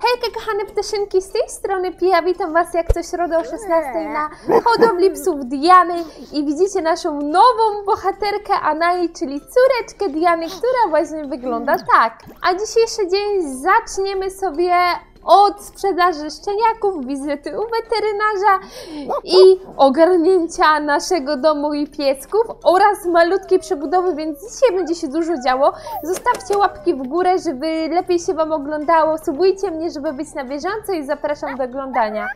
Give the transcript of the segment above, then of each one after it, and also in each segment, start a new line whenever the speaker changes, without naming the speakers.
Hejka kochane ptaszynki, z tej strony Pia, witam was jak co środę o 16 na hodowli psów Diany i widzicie naszą nową bohaterkę Anai, czyli córeczkę Diany, która właśnie wygląda tak. A dzisiejszy dzień zaczniemy sobie od sprzedaży szczeniaków, wizyty u weterynarza i ogarnięcia naszego domu i piesków oraz malutkiej przebudowy, więc dzisiaj będzie się dużo działo. Zostawcie łapki w górę, żeby lepiej się wam oglądało, subujcie mnie, żeby być na bieżąco i zapraszam do oglądania.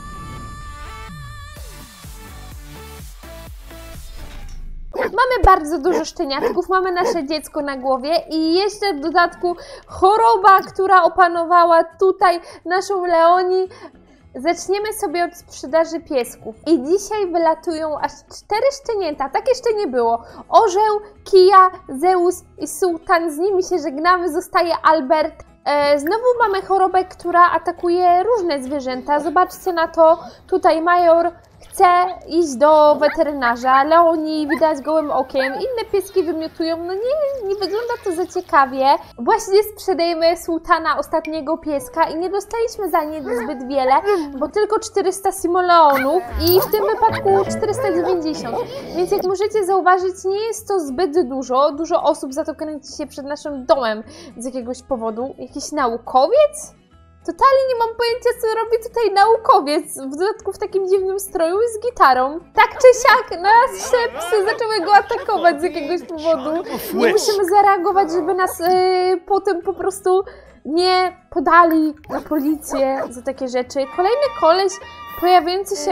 Mamy bardzo dużo szczeniaczków, mamy nasze dziecko na głowie i jeszcze w dodatku choroba, która opanowała tutaj naszą Leoni. Zaczniemy sobie od sprzedaży piesków. I dzisiaj wylatują aż 4 szczenięta, tak jeszcze nie było. Orzeł, Kija, Zeus i Sultan, z nimi się żegnamy, zostaje Albert. Znowu mamy chorobę, która atakuje różne zwierzęta. Zobaczcie na to, tutaj Major chce iść do weterynarza, Leoni widać gołym okiem, inne pieski wymiotują, no nie wygląda to za ciekawie. Właśnie sprzedajemy Sultana, ostatniego pieska i nie dostaliśmy za nie zbyt wiele, bo tylko 400 simoleonów i w tym wypadku 490, więc jak możecie zauważyć, nie jest to zbyt dużo, dużo osób za to kręci się przed naszym domem z jakiegoś powodu. Jakiś naukowiec? Totalnie nie mam pojęcia, co robi tutaj naukowiec, w dodatku w takim dziwnym stroju i z gitarą. Tak czy siak, nasze psy zaczęły go atakować z jakiegoś powodu. Nie musimy zareagować, żeby nas potem po prostu nie podali na policję za takie rzeczy. Kolejny koleś pojawiający się...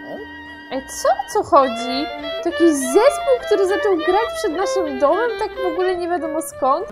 Ej, co chodzi? To jakiś zespół, który zaczął grać przed naszym domem, tak w ogóle nie wiadomo skąd.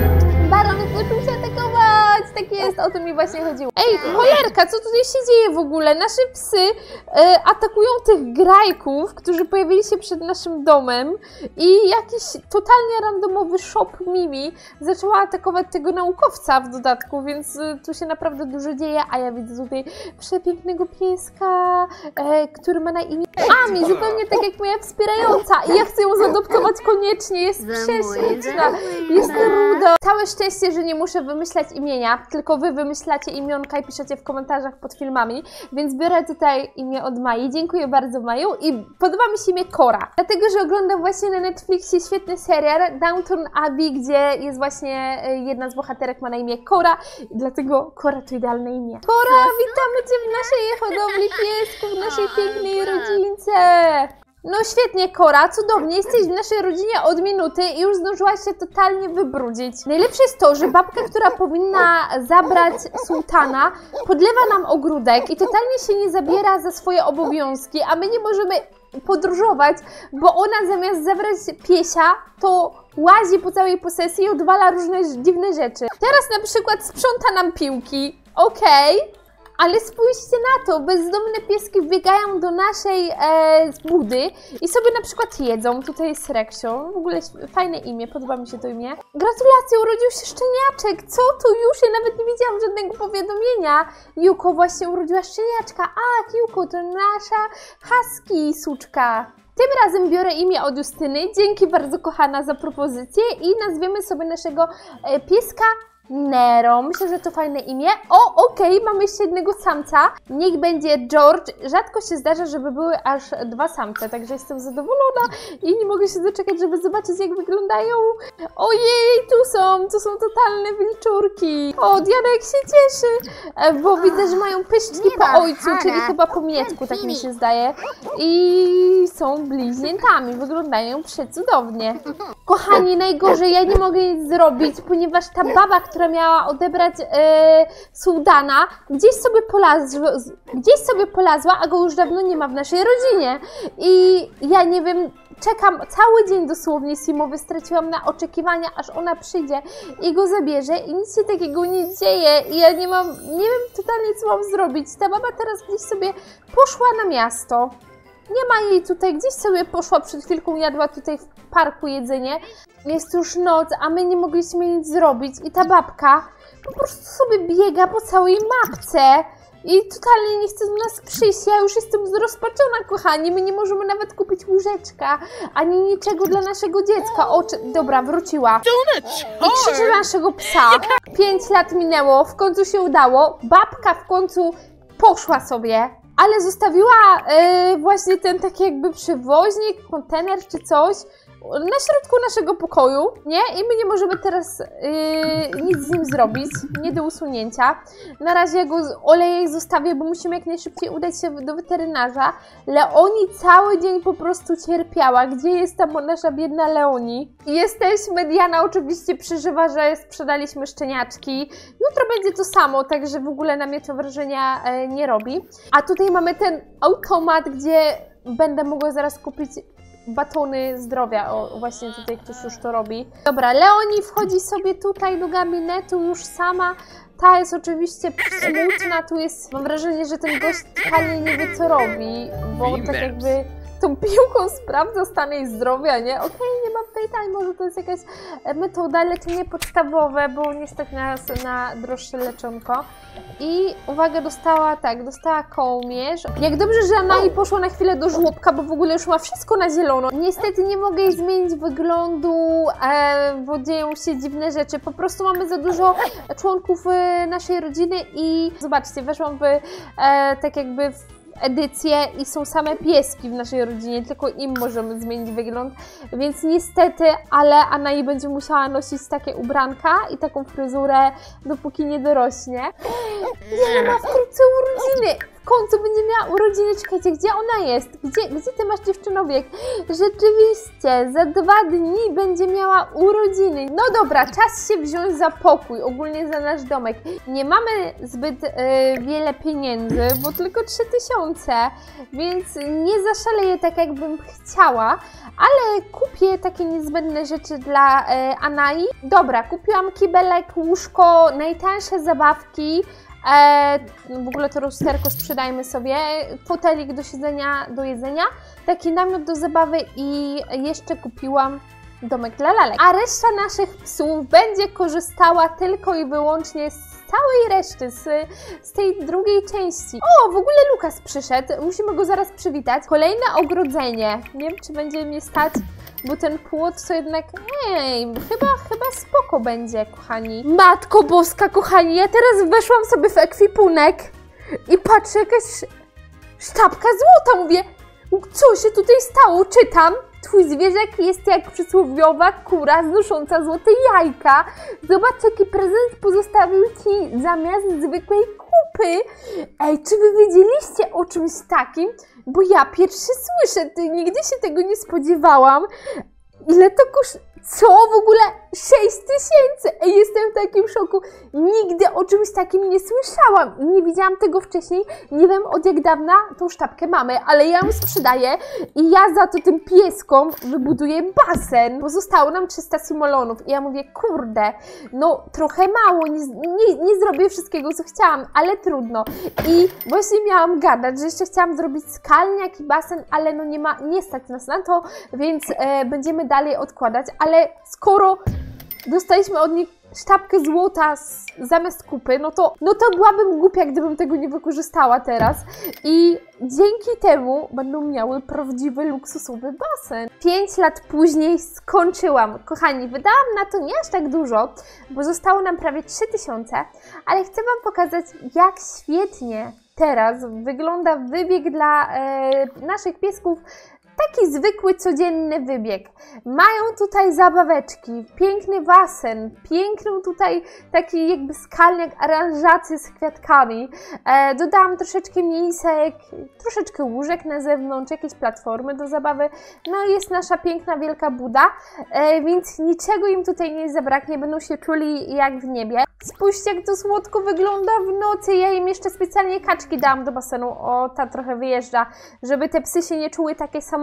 Baron uczył się atakować! Tak jest, o to mi właśnie chodziło. Ej, cholerka, co tutaj się dzieje w ogóle? Nasze psy atakują tych grajków, którzy pojawili się przed naszym domem i jakiś totalnie randomowy shop Mimi zaczęła atakować tego naukowca w dodatku, więc tu się naprawdę dużo dzieje, a ja widzę tutaj przepięknego pieska, który ma na imię Ami, zupełnie tak jak moja wspierająca i ja chcę ją zadoptować koniecznie, jest prześliczna, jest ruda. Całe szczęście, że nie muszę wymyślać imienia, tylko wy wymyślacie imionka i piszecie w komentarzach pod filmami, więc biorę tutaj imię od Mai. Dziękuję bardzo, Maju, i podoba mi się imię Cora, dlatego, że oglądam właśnie na Netflixie świetny serial Downton Abbey, gdzie jest właśnie jedna z bohaterek ma na imię Cora i dlatego Cora to idealne imię. Cora, witamy cię w naszej hodowli piesków, w naszej pięknej rodzince. No świetnie, Cora, cudownie, jesteś w naszej rodzinie od minuty i już zdążyłaś się totalnie wybrudzić. Najlepsze jest to, że babka, która powinna zabrać Sultana, podlewa nam ogródek i totalnie się nie zabiera za swoje obowiązki, a my nie możemy podróżować, bo ona zamiast zabrać piesia, to łazi po całej posesji i odwala różne dziwne rzeczy. Teraz na przykład sprząta nam piłki, okej. Ale spójrzcie na to, bezdomne pieski wbiegają do naszej budy i sobie na przykład jedzą. Tutaj jest Reksio, w ogóle fajne imię, podoba mi się to imię. Gratulacje, urodził się szczeniaczek, co tu już? Ja nawet nie widziałam żadnego powiadomienia. Juko właśnie urodziła szczeniaczka, a Juko to nasza husky suczka. Tym razem biorę imię od Justyny, dzięki bardzo kochana za propozycję i nazwiemy sobie naszego pieska Nero. Myślę, że to fajne imię. O, okej, mamy jeszcze jednego samca. Niech będzie George. Rzadko się zdarza, żeby były aż 2 samce, także jestem zadowolona i nie mogę się doczekać, żeby zobaczyć, jak wyglądają. Ojej, tu są totalne wilczurki. O, Diana jak się cieszy, bo widzę, że mają pyszczki po ojcu, czyli chyba po miecku, tak mi się zdaje. I są bliźniętami, wyglądają przecudownie. Kochani, najgorzej, ja nie mogę nic zrobić, ponieważ ta baba, która miała odebrać Sultana, gdzieś sobie polazła, a go już dawno nie ma w naszej rodzinie. I ja nie wiem, czekam cały dzień dosłownie simowy, straciłam na oczekiwania, aż ona przyjdzie i go zabierze i nic się takiego nie dzieje i ja nie wiem totalnie, co mam zrobić. Ta baba teraz gdzieś sobie poszła na miasto. Nie ma jej tutaj, gdzieś sobie poszła, przed chwilką jadła tutaj w parku jedzenie. Jest już noc, a my nie mogliśmy nic zrobić i ta babka po prostu sobie biega po całej mapce i totalnie nie chce do nas przyjść. Ja już jestem zrozpaczona, kochani, my nie możemy nawet kupić łóżeczka, ani niczego dla naszego dziecka. O, dobra, wróciła. I krzyczy naszego psa. 5 lat minęło, w końcu się udało, babka w końcu poszła sobie, ale zostawiła właśnie ten taki jakby przewoźnik, kontener czy coś na środku naszego pokoju, nie? I my nie możemy teraz nic z nim zrobić, nie do usunięcia. Na razie go oleję i zostawię, bo musimy jak najszybciej udać się do weterynarza. Leoni cały dzień po prostu cierpiała. Gdzie jest ta nasza biedna Leoni? Jesteśmy, Diana oczywiście przeżywa, że sprzedaliśmy szczeniaczki. Jutro będzie to samo, także w ogóle na mnie to wrażenia nie robi. A tutaj mamy ten automat, gdzie będę mogła zaraz kupić batony zdrowia. O, właśnie tutaj ktoś już to robi. Dobra, Leoni wchodzi sobie tutaj do gabinetu już sama. Ta jest oczywiście smutna, tu jest, mam wrażenie, że ten gość totalnie nie wie co robi, bo tak jakby tą piłką sprawdza stan jej zdrowia, nie? Okej, nie ma pytań, może to jest jakaś metoda, leczenie podstawowe, bo nie stać nas na droższe leczonko. I uwaga, dostała kołmierz. Jak dobrze, że Anai poszła na chwilę do żłobka, bo w ogóle już ma wszystko na zielono. Niestety nie mogę jej zmienić wyglądu, bo dzieją się dziwne rzeczy. Po prostu mamy za dużo członków naszej rodziny i zobaczcie, weszłam w tak jakby w edycję i są same pieski w naszej rodzinie, tylko im możemy zmienić wygląd, więc niestety, ale Anai będzie musiała nosić takie ubranka i taką fryzurę, dopóki nie dorośnie. Diana ma wkrótce urodziny! W końcu będzie miała urodziny. Czekajcie, gdzie ona jest? Gdzie ty masz dziewczynowiek? Rzeczywiście, za 2 dni będzie miała urodziny. No dobra, czas się wziąć za pokój, ogólnie za nasz domek. Nie mamy zbyt wiele pieniędzy, bo tylko 3000, więc nie zaszaleję tak jakbym chciała, ale kupię takie niezbędne rzeczy dla Anai. Dobra, kupiłam kibelek, łóżko, najtańsze zabawki. W ogóle to rozsterko sprzedajmy sobie, fotelik do siedzenia, do jedzenia, taki namiot do zabawy i jeszcze kupiłam domek dla lalek. A reszta naszych psów będzie korzystała tylko i wyłącznie z całej reszty, z tej drugiej części. O, w ogóle Lukas przyszedł, musimy go zaraz przywitać. Kolejne ogrodzenie, nie wiem czy będzie mnie stać, bo ten płot to jednak, chyba spoko będzie, kochani. Matko Boska, kochani, ja teraz weszłam sobie w ekwipunek i patrzę, jakaś sztabka złota, mówię, co się tutaj stało, czytam. Twój zwierzak jest jak przysłowiowa kura znosząca złote jajka. Zobacz, jaki prezent pozostawił ci zamiast zwykłej kupy. Ej, czy wy wiedzieliście o czymś takim? Bo ja pierwszy słyszę, nigdy się tego nie spodziewałam. Ile to kosztuje? Co? W ogóle 6000! Ej, jestem w takim szoku. Nigdy o czymś takim nie słyszałam i nie widziałam tego wcześniej. Nie wiem od jak dawna tą sztabkę mamy, ale ja ją sprzedaję i ja za to tym pieskom wybuduję basen. Pozostało nam 300 simolonów i ja mówię, kurde, no trochę mało, nie zrobię wszystkiego co chciałam, ale trudno. I właśnie miałam gadać, że jeszcze chciałam zrobić skalniak i basen, ale no nie stać nas na to, więc będziemy dalej odkładać, ale skoro dostaliśmy od nich sztabkę złota zamiast kupy, no to byłabym głupia, gdybym tego nie wykorzystała teraz. I dzięki temu będą miały prawdziwy, luksusowy basen. 5 lat później skończyłam. Kochani, wydałam na to nie aż tak dużo, bo zostało nam prawie 3000, ale chcę wam pokazać, jak świetnie teraz wygląda wybieg dla naszych piesków. Taki zwykły, codzienny wybieg. Mają tutaj zabaweczki, piękny basen, piękną tutaj taki jakby skalniak, aranżację z kwiatkami. Dodałam troszeczkę misek, troszeczkę łóżek na zewnątrz, jakieś platformy do zabawy. No i jest nasza piękna, wielka buda, więc niczego im tutaj nie zabraknie, będą się czuli jak w niebie. Spójrzcie, jak to słodko wygląda w nocy. Ja im jeszcze specjalnie kaczki dałam do basenu. O, ta trochę wyjeżdża, żeby te psy się nie czuły takie samotne.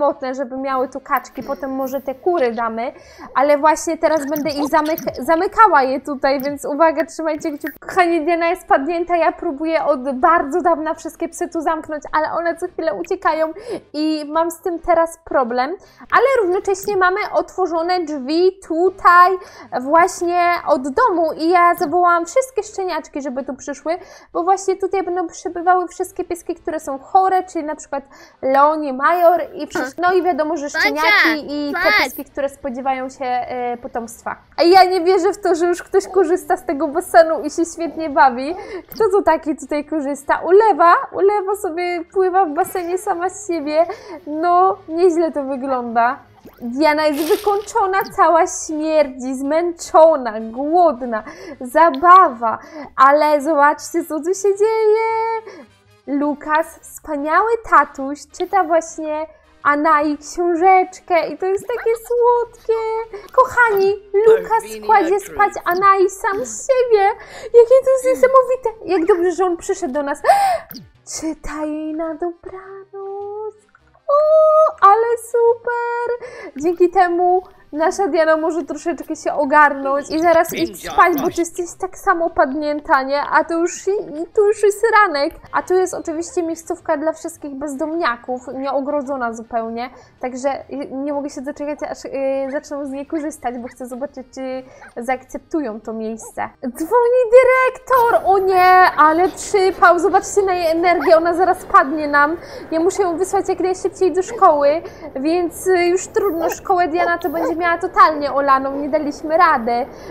samotne, żeby miały tu kaczki, potem może te kury damy, ale właśnie teraz będę ich zamykała je tutaj, więc uwaga, trzymajcie kciuki. Kochani, Diana jest padnięta, ja próbuję od bardzo dawna wszystkie psy tu zamknąć, ale one co chwilę uciekają i mam z tym teraz problem, ale równocześnie mamy otworzone drzwi tutaj właśnie od domu i ja zawołałam wszystkie szczeniaczki, żeby tu przyszły, bo właśnie tutaj będą przybywały wszystkie pieski, które są chore, czyli na przykład Leonie, Major i no i wiadomo, że szczeniaki i te pieski, które spodziewają się potomstwa. A ja nie wierzę w to, że już ktoś korzysta z tego basenu i się świetnie bawi. Kto to taki tutaj korzysta? Ulewa sobie pływa w basenie sama z siebie. No, nieźle to wygląda. Diana jest wykończona, cała śmierdzi, zmęczona, głodna, zabawa, ale zobaczcie, co tu się dzieje. Lukas, wspaniały tatuś, czyta właśnie Anai książeczkę i to jest takie słodkie. Kochani, Lukas kładzie spać Anai sam z siebie. Jakie to jest niesamowite. Jak dobrze, że on przyszedł do nas. Czyta jej na dobranoc. O, ale super! Dzięki temu nasza Diana może troszeczkę się ogarnąć i zaraz iść spać, bo ty jesteś tak samo padnięta, nie? A to już jest ranek. A tu jest oczywiście miejscówka dla wszystkich bezdomniaków, nieogrodzona zupełnie. Także nie mogę się doczekać, aż zaczną z niej korzystać, bo chcę zobaczyć, czy zaakceptują to miejsce. Dzwoni dyrektor! O nie, ale przypał. Zobaczcie na jej energię, ona zaraz padnie nam. Ja muszę ją wysłać jak najszybciej do szkoły, więc już trudno. Szkołę Diana to będzie miała totalnie olaną, nie daliśmy rady,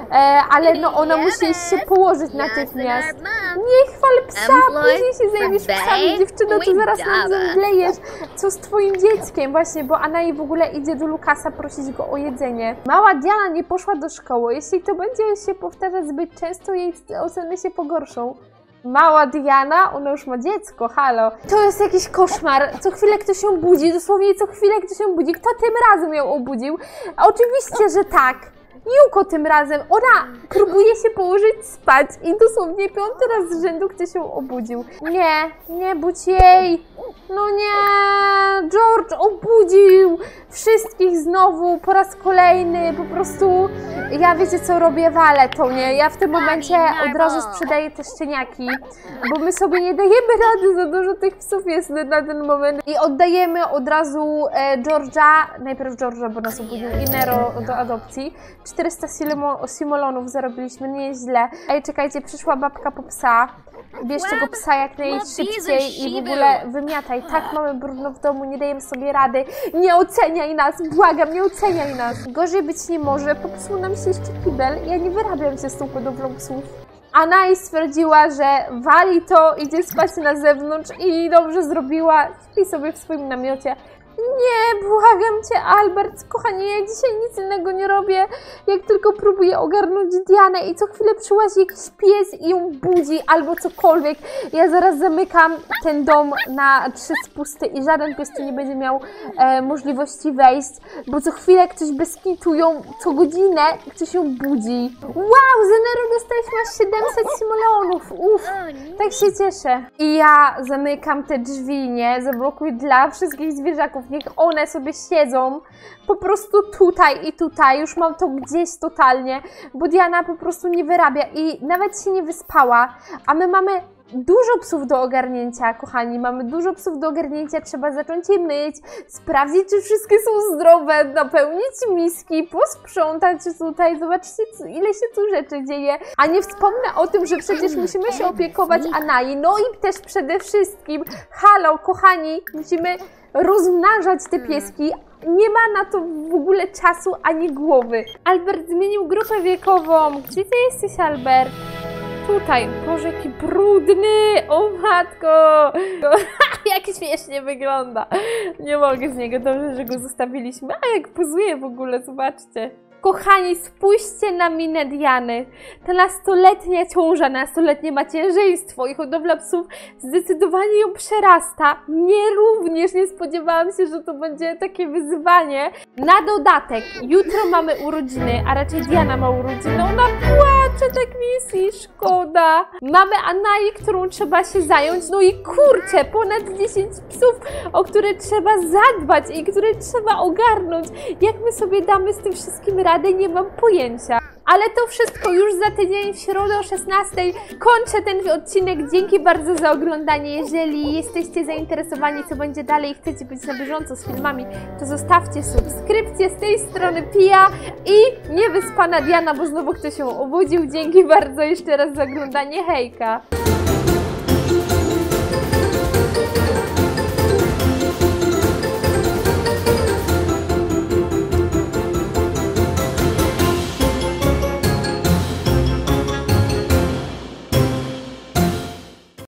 ale no ona musi się położyć natychmiast. Nie chwal psa, później się zajmiesz psami, dziewczyno, to zaraz nam zemdlejesz. Co z twoim dzieckiem? Właśnie, bo Anai w ogóle idzie do Lukasa prosić go o jedzenie. Mała Diana nie poszła do szkoły. Jeśli to będzie się powtarzać zbyt często, jej oceny się pogorszą. Mała Diana, ona już ma dziecko, halo. To jest jakiś koszmar. Co chwilę ktoś ją budzi, dosłownie co chwilę ktoś ją budzi. Kto tym razem ją obudził? Oczywiście, że tak. Juko tym razem. Ona próbuje się położyć spać i dosłownie 5. raz z rzędu ktoś ją obudził. Nie budź jej. No nie, George obudził wszystkich znowu po raz kolejny, po prostu ja wiecie co robię, walę to, nie? Ja w tym momencie od razu sprzedaję te szczeniaki, bo my sobie nie dajemy rady, za dużo tych psów jest na ten moment i oddajemy od razu George'a, najpierw George'a, bo nas obudził, i Nero do adopcji. 400 simolonów zarobiliśmy, nieźle. Ej, czekajcie, przyszła babka po psa. Bierz tego psa jak najszybciej i w ogóle wymiataj. Tak, mamy brudno w domu, nie dajemy sobie rady. Nie oceniaj nas, błagam, nie oceniaj nas. Gorzej być nie może, popsuł nam się jeszcze kibel. Ja nie wyrabiam się z tą hodowlą psów. Anai stwierdziła, że wali to, idzie spać na zewnątrz i dobrze zrobiła. Śpi sobie w swoim namiocie. Nie, błagam cię, Albert, kochanie, ja dzisiaj nic innego nie robię, jak tylko próbuję ogarnąć Dianę i co chwilę przyłazi jakiś pies i ją budzi albo cokolwiek. Ja zaraz zamykam ten dom na 3 spusty i żaden pies tu nie będzie miał możliwości wejść, bo co chwilę ktoś bez kitu ją, co godzinę ktoś ją budzi. Wow, za Nero dostaliśmy aż 700 simoleonów, uff, tak się cieszę. I ja zamykam te drzwi, nie, zablokuję dla wszystkich zwierzaków. Niech one sobie siedzą po prostu tutaj i tutaj. Już mam to gdzieś totalnie, bo Diana po prostu nie wyrabia i nawet się nie wyspała, a my mamy dużo psów do ogarnięcia, kochani, mamy dużo psów do ogarnięcia, trzeba zacząć je myć, sprawdzić, czy wszystkie są zdrowe, napełnić miski, posprzątać tutaj, zobaczcie, ile się tu rzeczy dzieje, a nie wspomnę o tym, że przecież musimy się opiekować Anai, no i też przede wszystkim, halo, kochani, musimy rozmnażać te pieski, nie ma na to w ogóle czasu ani głowy. Albert zmienił grupę wiekową, gdzie ty jesteś, Albert? Tutaj, Boże, jaki brudny, o matko, jak śmiesznie wygląda, nie mogę z niego, dobrze, że go zostawiliśmy, a jak pozuje w ogóle, zobaczcie, Kochani, spójrzcie na minę Diany. Ta nastoletnia ciąża, nastoletnie macierzyństwo i hodowla psów zdecydowanie ją przerasta. Mnie również nie spodziewałam się, że to będzie takie wyzwanie. Na dodatek, jutro mamy urodziny, a raczej Diana ma urodziny. Ona płacze, tak mi jest szkoda. Mamy Anaję, którą trzeba się zająć. No i kurczę, ponad 10 psów, o które trzeba zadbać i które trzeba ogarnąć. Jak my sobie damy z tym wszystkim radę, nie mam pojęcia. Ale to wszystko już za tydzień w środę o 16. Kończę ten odcinek. Dzięki bardzo za oglądanie. Jeżeli jesteście zainteresowani, co będzie dalej i chcecie być na bieżąco z filmami, to zostawcie subskrypcję. Z tej strony Pia i niewyspana Diana, bo znowu ktoś się obudził. Dzięki bardzo jeszcze raz za oglądanie. Hejka!